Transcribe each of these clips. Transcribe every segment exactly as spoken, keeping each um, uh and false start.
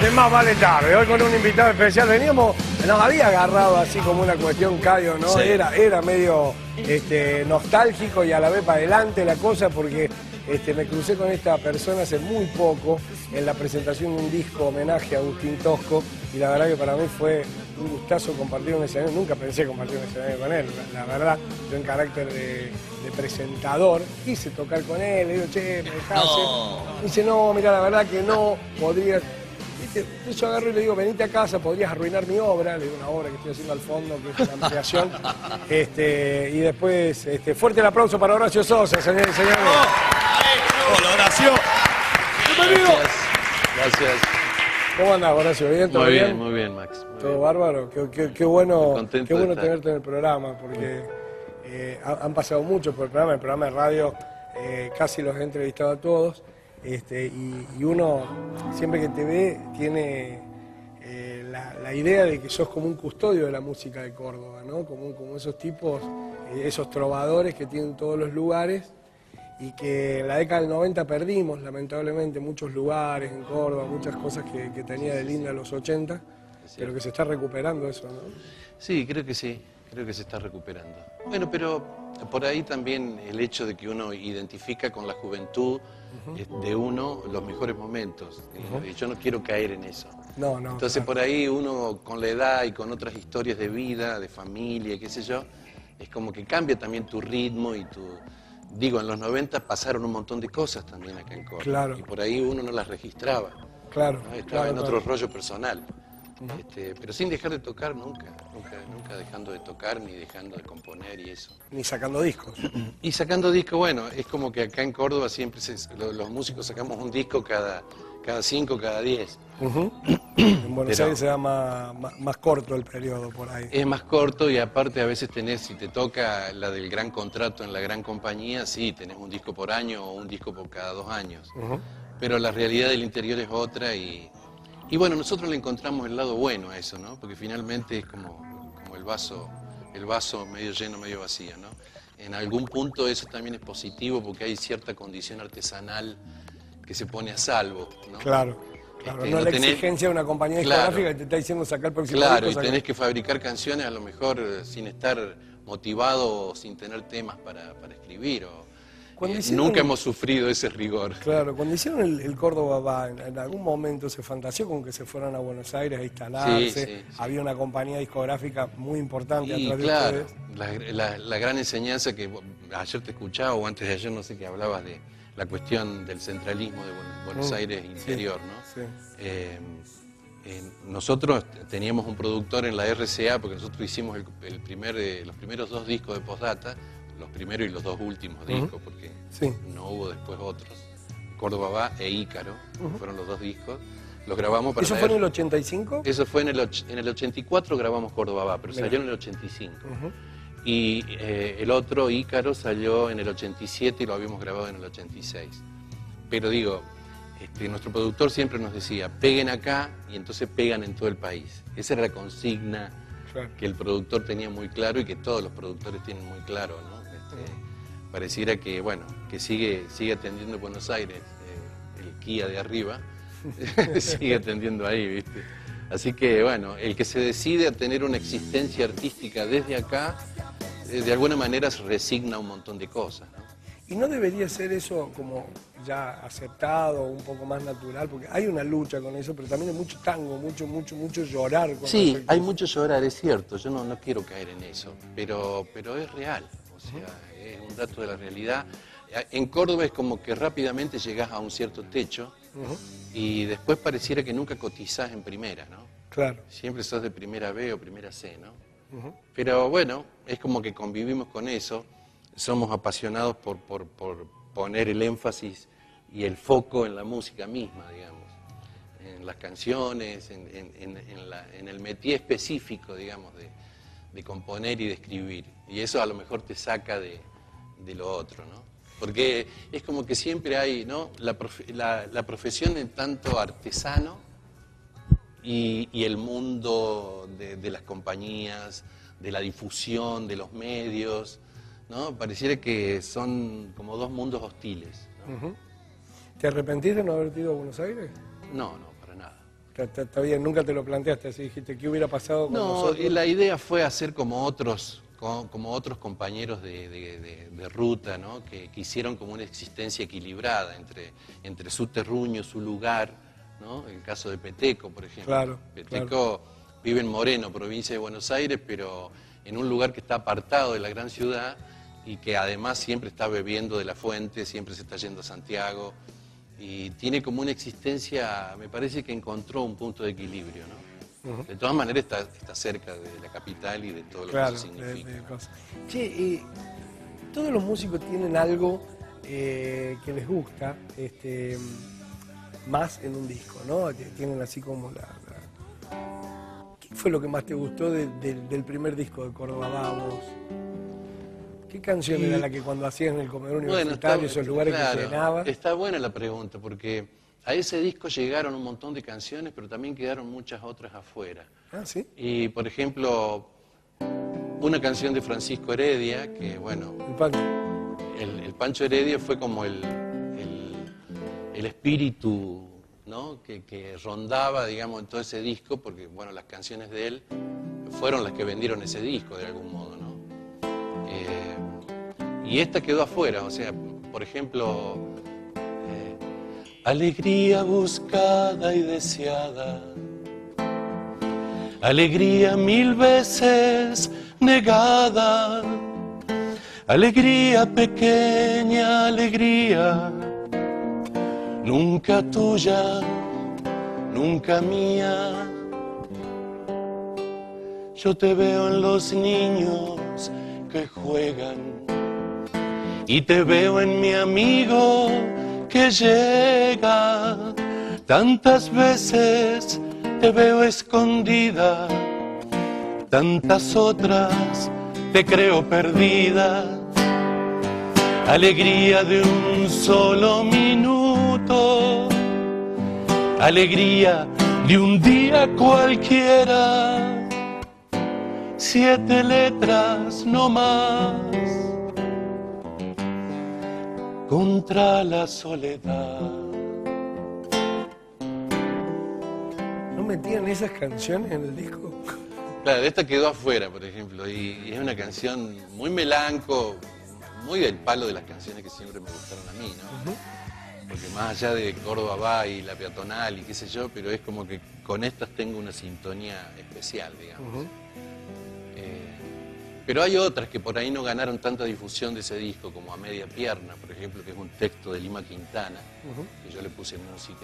de Más Vale Tarde, hoy con un invitado especial. Veníamos, nos había agarrado así como una cuestión Cayo, ¿no? Sí. Era, era medio este, nostálgico y a la vez para adelante la cosa, porque este, me crucé con esta persona hace muy poco en la presentación de un disco homenaje a Agustín Tosco, y la verdad que para mí fue un gustazo compartir un escenario. Nunca pensé compartir un escenario con él, la, la verdad, yo en carácter de, de presentador quise tocar con él, le digo, che, me dejás. No. Me dice, no, mira, la verdad que no, podrías. ¿Viste? Entonces yo agarro y le digo, venite a casa, podrías arruinar mi obra, le digo una obra que estoy haciendo al fondo, que es una ampliación. este, y después, este, fuerte el aplauso para Horacio Sosa, señores y señores. Hola, Horacio. Bienvenido. Gracias. Gracias. ¿Cómo andás, Horacio? ¿Bien? ¿Todo Muy bien, bien? muy bien, Max. Muy ¿Todo bien. bárbaro? Qué, qué, qué bueno, Contento qué bueno de estar. tenerte en el programa, porque eh, ha- han pasado mucho por el programa, el programa de radio, eh, casi los he entrevistado a todos, este, y, y uno, siempre que te ve, tiene eh, la, la idea de que sos como un custodio de la música de Córdoba, ¿no? Como, como esos tipos, eh, esos trovadores que tienen todos los lugares, y que en la década del noventa perdimos, lamentablemente, muchos lugares en Córdoba, muchas cosas que, que tenía de linda los ochenta, pero que se está recuperando eso, ¿no? Sí, creo que sí, creo que se está recuperando. Bueno, pero por ahí también el hecho de que uno identifica con la juventud uh-huh. de uno los mejores momentos. Uh-huh. Y yo no quiero caer en eso. No, no. Entonces claro. por ahí uno con la edad y con otras historias de vida, de familia, qué sé yo, es como que cambia también tu ritmo y tu... Digo, en los noventa pasaron un montón de cosas también acá en Córdoba. Claro. Y por ahí uno no las registraba. Claro. ¿no? Estaba claro, en otro claro. rollo personal. Uh-huh. Este, pero sin dejar de tocar nunca, nunca, nunca dejando de tocar ni dejando de componer y eso. Ni sacando discos. Y sacando discos, bueno, es como que acá en Córdoba siempre se, los, los músicos sacamos un disco cada, cada cinco, cada diez. Uh-huh. En Buenos Pero Aires se da más, más, más corto el periodo por ahí. es más corto y aparte a veces tenés, si te toca la del gran contrato en la gran compañía, sí, tenés un disco por año o un disco por cada dos años. Uh-huh. Pero la realidad del interior es otra y... Y bueno, nosotros le encontramos el lado bueno a eso, ¿no? Porque finalmente es como, como el vaso, el vaso medio lleno, medio vacío, ¿no? En algún punto eso también es positivo porque hay cierta condición artesanal que se pone a salvo, ¿no? Claro, claro. Este, no, no la tenés- exigencia de una compañía Claro. discográfica que te está diciendo sacar el próximo Claro, y disco. tenés sacar- que fabricar canciones a lo mejor eh, sin estar motivado o sin tener temas para, para escribir. O, Cuando eh, hicieron- nunca hemos sufrido ese rigor. Claro, cuando hicieron el, el Córdoba Va, en, en algún momento se fantaseó con que se fueran a Buenos Aires a instalarse. Sí, sí, sí. Había una compañía discográfica muy importante Y atrás de claro, ustedes. la, la- la gran enseñanza que vos- ayer te escuchaba o antes de ayer no sé qué hablabas de la cuestión del centralismo de Buenos, Buenos Mm, Aires sí, interior, ¿no? sí. Eh, eh, nosotros teníamos un productor en la R C A porque nosotros hicimos el, el primer, eh, los primeros dos discos de Postdata, los primeros y los dos últimos Ujú. discos porque Sí. no hubo después otros. Córdoba Va e Ícaro Ujú. fueron los dos discos. Los grabamos para ¿Eso la fue en R- el ochenta y cinco? Eso fue en el, och- en el ochenta y cuatro grabamos Córdoba Va, pero Mirá. salió en el ochenta y cinco. Ujú. Y eh, el otro, Ícaro, salió en el ochenta y siete y lo habíamos grabado en el ochenta y seis. Pero digo, este, nuestro productor siempre nos decía, peguen acá y entonces pegan en todo el país. Esa era la consigna Claro. que el productor tenía muy claro y que todos los productores tienen muy claro, ¿no? Este, pareciera que, bueno, que sigue, sigue atendiendo Buenos Aires, eh, el Kia de arriba, sigue atendiendo ahí, ¿viste? Así que, bueno, el que se decide a tener una existencia artística desde acá, eh, de alguna manera se resigna a un montón de cosas, ¿no? ¿Y no debería ser eso como ya aceptado, un poco más natural? Porque hay una lucha con eso, pero también hay mucho tango, mucho, mucho, mucho llorar. Con Sí, respecto a hay eso. mucho llorar, es cierto, yo no, no quiero caer en eso, pero, pero es real, o sea, es un dato de la realidad. En Córdoba es como que rápidamente llegás a un cierto techo Ujú. y después pareciera que nunca cotizás en primera, ¿no? Claro. Siempre sos de primera B o primera C, ¿no? Ujú. Pero bueno, es como que convivimos con eso, somos apasionados por, por, por poner el énfasis y el foco en la música misma, digamos, en las canciones, en, en, en, en la- en el métier específico, digamos, de, de componer y de escribir. Y eso a lo mejor te saca de, de lo otro, ¿no? Porque es como que siempre hay, ¿no? La, profe- la, la profesión en tanto artesano y, y el mundo de, de las compañías, de la difusión, de los medios, ¿no? Pareciera que son como dos mundos hostiles, ¿no? Ujú. ¿Te arrepentís de no haber ido a Buenos Aires? No, no, para nada. Está, está, está bien, nunca te lo planteaste así, dijiste, ¿qué hubiera pasado con No, nosotros? la idea fue hacer como otros, como, como otros compañeros de, de, de, de ruta, ¿no? Que, que hicieron como una existencia equilibrada entre, entre su terruño, su lugar, ¿no? El caso de Peteco, por ejemplo. Claro, Peteco claro. vive en Moreno, provincia de Buenos Aires, pero en un lugar que está apartado de la gran ciudad y que además siempre está bebiendo de la fuente, siempre se está yendo a Santiago y tiene como una existencia, me parece que encontró un punto de equilibrio, ¿no? Uh-huh. De todas maneras está, está cerca de la capital y de todo lo claro, que eso significa. De, de cosas. Che, eh, todos los músicos tienen algo eh, que les gusta, este, más en un disco, ¿no? Tienen así como la... la... ¿Qué fue lo que más te gustó de, de, del primer disco de Córdoba Vamos? ¿Qué canción y, era la que cuando hacías en el comedor universitario, bueno, está, esos lugares claro, que llenabas? Está buena la pregunta, porque a ese disco llegaron un montón de canciones, pero también quedaron muchas otras afuera. Ah, ¿sí? Y, por ejemplo, una canción de Francisco Heredia, que, bueno... El Pancho. El, el Pancho Heredia fue como el, el, el espíritu, ¿no? que, que rondaba, digamos, en todo ese disco, porque, bueno, las canciones de él fueron las que vendieron ese disco, de algún modo, ¿no? Eh, y esta quedó afuera, o sea, por ejemplo, eh, alegría buscada y deseada, alegría mil veces negada, alegría pequeña, alegría, nunca tuya, nunca mía. Yo te veo en los niños que juegan y te veo en mi amigo que llega. Tantas veces te veo escondida, tantas otras te creo perdida. Alegría de un solo minuto, alegría de un día cualquiera. Siete letras no más contra la soledad. ¿No metían esas canciones en el disco? Claro, esta quedó afuera, por ejemplo, y, y es una canción muy melanco, muy del palo de las canciones que siempre me gustaron a mí, ¿no? Uh-huh. Porque más allá de Córdoba va y La Peatonal y qué sé yo, pero es como que con estas tengo una sintonía especial, digamos. Uh-huh. Pero hay otras que por ahí no ganaron tanta difusión de ese disco, como A Media Pierna, por ejemplo, que es un texto de Lima Quintana, uh-huh. que yo le puse música,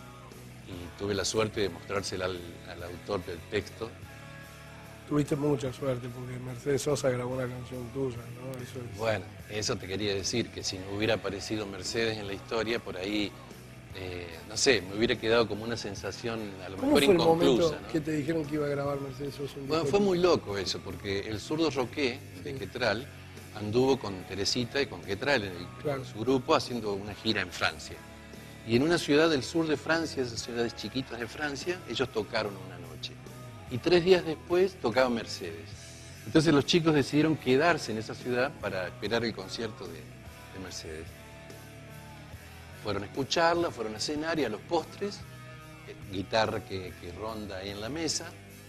y tuve la suerte de mostrársela al, al autor del texto. Tuviste mucha suerte, porque Mercedes Sosa grabó una canción tuya, ¿no? Eso es... Bueno, eso te quería decir, que si no hubiera aparecido Mercedes en la historia, por ahí, eh, no sé, me hubiera quedado como una sensación a lo mejor inconclusa. ¿Cómo fue el momento ¿no? que te dijeron que iba a grabar Mercedes Sosa? Bueno, fue muy loco eso, porque el zurdo Roqué, de Quetral, anduvo con Teresita y con Quetral en el, claro. su grupo haciendo una gira en Francia. Y en una ciudad del sur de Francia, esas ciudades chiquitas de Francia, ellos tocaron una noche. Y tres días después tocaba Mercedes. Entonces los chicos decidieron quedarse en esa ciudad para esperar el concierto de, de Mercedes. Fueron a escucharla, fueron a cenar y a los postres, eh, guitarra que, que ronda ahí en la mesa,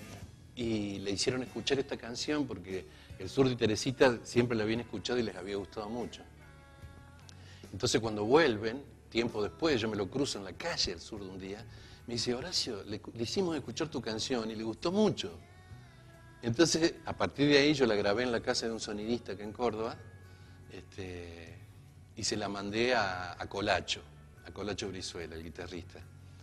y le hicieron escuchar esta canción porque el zurdo y Teresita siempre la habían escuchado y les había gustado mucho. Entonces cuando vuelven, tiempo después, yo me lo cruzo en la calle el zurdo un día, me dice, Horacio, le, le hicimos escuchar tu canción y le gustó mucho. Entonces, a partir de ahí yo la grabé en la casa de un sonidista acá en Córdoba, este, y se la mandé a, a Colacho, a Colacho Brizuela, el guitarrista.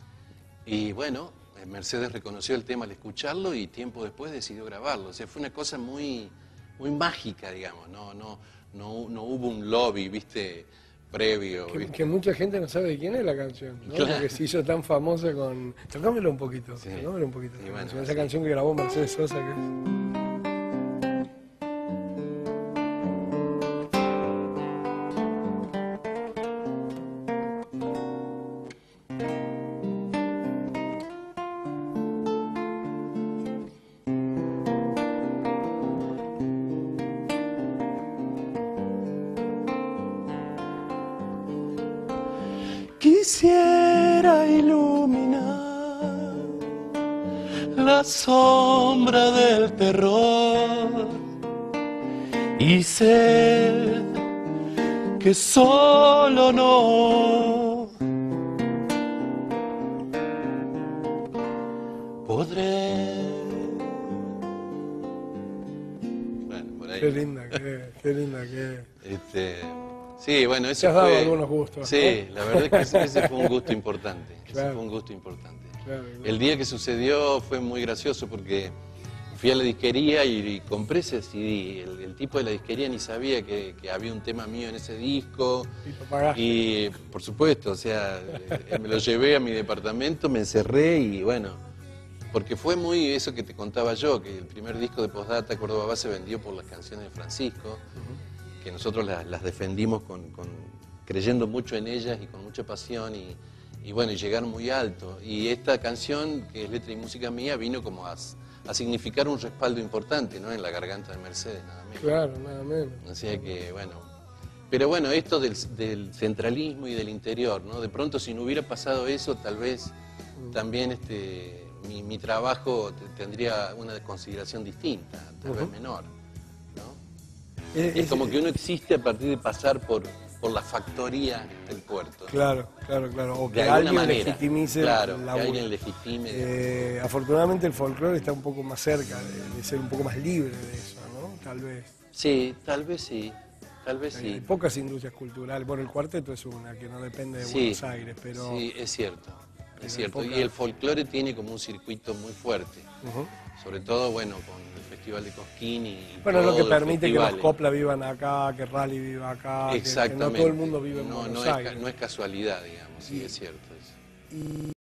Y bueno, Mercedes reconoció el tema al escucharlo y tiempo después decidió grabarlo. O sea, fue una cosa muy, muy mágica, digamos, no, no, no, no hubo un lobby, viste, previo. Que, ¿viste? que mucha gente no sabe de quién es la canción, ¿no? Claro. Porque se hizo tan famosa con... Tocámelo un poquito, sí. tocámelo un poquito. Bueno, canción. Esa sí. canción que grabó Mercedes Sosa, que es... Quisiera iluminar la sombra del terror y sé que solo no podré. Bueno, por ahí. Qué linda que qué linda que Este, sí, bueno, ese Te has dado fue... algunos gustos, Sí, ¿no? la verdad es que ese, ese fue un gusto importante. Claro. Ese fue un gusto importante. Claro, claro. El día que sucedió fue muy gracioso porque fui a la disquería y, y compré ese C D. El, el tipo de la disquería ni sabía que, que había un tema mío en ese disco. Y lo pagaste. Y por supuesto, o sea, eh, me lo llevé a mi departamento, me encerré y bueno, porque fue muy eso que te contaba yo, que el primer disco de Postdata, Córdoba Va, se vendió por las canciones de Francisco, uh-huh. que nosotros las, las defendimos con, con, creyendo mucho en ellas y con mucha pasión y, y bueno, y llegaron muy alto. Y esta canción, que es letra y música mía, vino como a, a significar un respaldo importante, ¿no? En la garganta de Mercedes, nada menos. Claro, nada menos. O sea que, bueno... Pero bueno, esto del, del centralismo y del interior, ¿no? De pronto, si no hubiera pasado eso, tal vez mm. también este, mi, mi trabajo tendría una consideración distinta, tal uh-huh. vez menor, ¿no? Es, es, es como que uno existe a partir de pasar por... por la factoría del puerto. Claro, claro, claro. O que de alguien manera, legitimice claro, la que alguien legitime. Eh, afortunadamente el folclore está un poco más cerca de, de ser un poco más libre de eso, ¿no? Tal vez. Sí, tal vez sí, tal vez hay, sí. Hay pocas industrias culturales. Bueno, el cuarteto es una que no depende de sí, Buenos Aires, pero... Sí, es cierto, es cierto. Poca... Y el folclore tiene como un circuito muy fuerte. Uh-huh. Sobre todo, bueno, con el Festival de Cosquín y bueno, es lo que permite festivales. que los copla vivan acá, que Rally viva acá, que, que no todo el mundo vive en no, Buenos no Aires. Es, no es casualidad, digamos, sí, y, es cierto eso. Y...